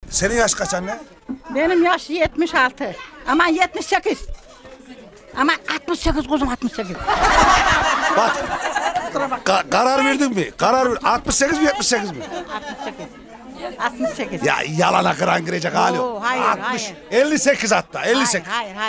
Senin yaş kaç anne? Benim yaş 76. Aman 78. Ama 68 kuzum 68. Bak. Karar verdin mi? 68 mi 78 mi? 68. 68. Ya yalana kıran girecek hali yok. Hayır, 60, hayır. 58 hatta 58. Hayır, hayır.